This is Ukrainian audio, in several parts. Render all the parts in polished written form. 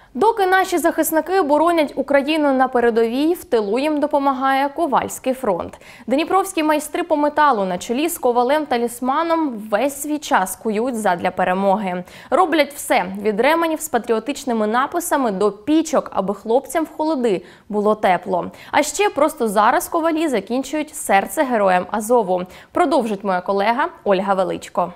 Доки наші захисники боронять Україну на передовій, в тилу їм допомагає Ковальський фронт. Дніпровські майстри по металу на чолі з ковалем-талісманом весь свій час кують задля перемоги. Роблять все – від ременів з патріотичними написами до пічок, аби хлопцям в холоди було тепло. А ще просто зараз ковалі закінчують серце героям Азову. Продовжить моя колега Ольга Величко.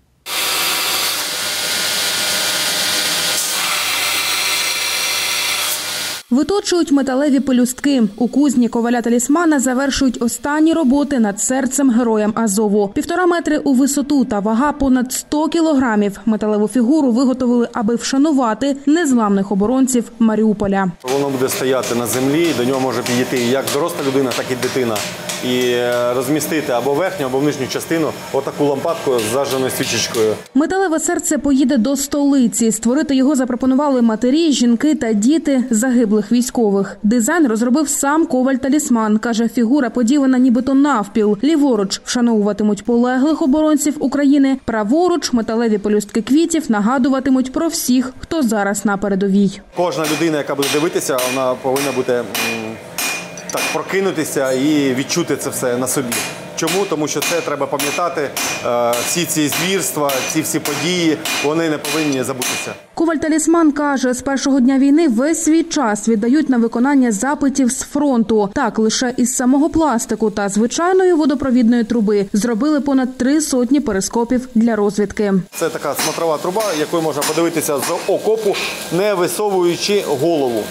Виточують металеві пелюстки. У кузні коваля-талісмана завершують останні роботи над серцем героям Азову. 1,5 метри у висоту та вага понад 100 кілограмів. Металеву фігуру виготовили, аби вшанувати незламних оборонців Маріуполя. Воно буде стояти на землі, до нього може підійти як доросла людина, так і дитина. І розмістити або верхню, або нижню частину отаку лампадку з зажженою свічечкою. Металеве серце поїде до столиці. Створити його запропонували матері, жінки та діти загиблих військових. Дизайн розробив сам коваль-талісман. Каже, фігура поділена нібито навпіл. Ліворуч вшановуватимуть полеглих оборонців України, праворуч металеві пелюстки квітів нагадуватимуть про всіх, хто зараз на передовій. Кожна людина, яка буде дивитися, вона повинна бути так прокинутися і відчути це все на собі. Чому? Тому що це треба пам'ятати, всі ці звірства, ці всі події, вони не повинні забутися. Коваль-талісман каже, з першого дня війни весь свій час віддають на виконання запитів з фронту. Так, лише із самого пластику та звичайної водопровідної труби зробили понад 300 перископів для розвідки. Це така смотрова труба, якою можна подивитися з окопу, не висовуючи голову.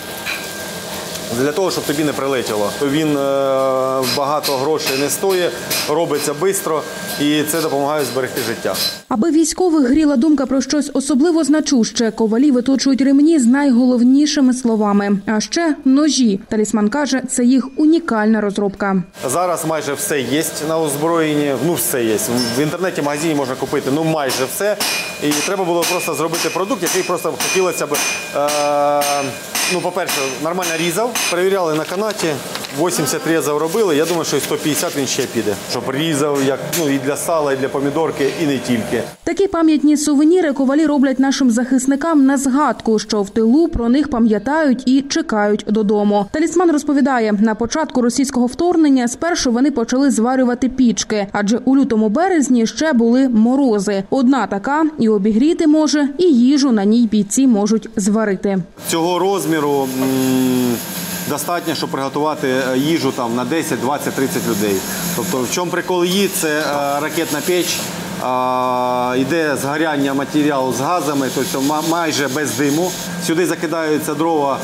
Для того, щоб тобі не прилетіло. Він багато грошей не стоїть, робиться швидко і це допомагає зберегти життя. Аби військових гріла думка про щось особливо значуще, ковалі виточують ремені з найголовнішими словами. А ще ножі. Талісман каже, це їх унікальна розробка. Зараз майже все є на озброєнні, все є. В інтернеті, в магазині можна купити майже все. І треба було просто зробити продукт, який просто хотілося б, по-перше, нормально різав. Перевіряли на канаті, 80 різів робили, я думаю, що 150 він ще піде. Щоб різав і для сала, і для помідорки, і не тільки. Такі пам'ятні сувеніри ковалі роблять нашим захисникам на згадку, що в тилу про них пам'ятають і чекають додому. Талісман розповідає, на початку російського вторгнення спершу вони почали зварювати пічки, адже у лютому-березні ще були морози. Одна така і обігріти може, і їжу на ній бійці можуть зварити. Цього розміру достатньо, щоб приготувати їжу на 10, 20, 30 людей. Тобто, в чому прикол її? Це ракетна піч, йде згоряння матеріалу з газами, тобто майже без диму. Сюди закидаються дрова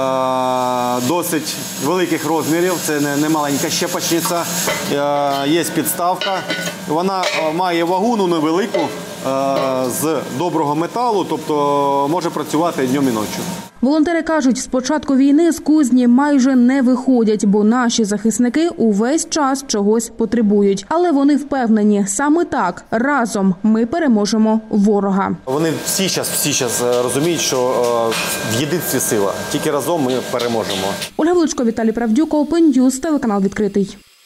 досить великих розмірів, це не маленька щепочниця, є підставка. Вона має вагу, невелику, з доброго металу, тобто може працювати днем і ночі. Волонтери кажуть, з початку війни з кузні майже не виходять, бо наші захисники увесь час чогось потребують. Але вони впевнені, саме так, разом ми переможемо ворога. Вони всі зараз розуміють, що в єдинстві сила. Тільки разом ми переможемо. Ольга Величко, Віталій Правдюк, Open News, телеканал «Відкритий».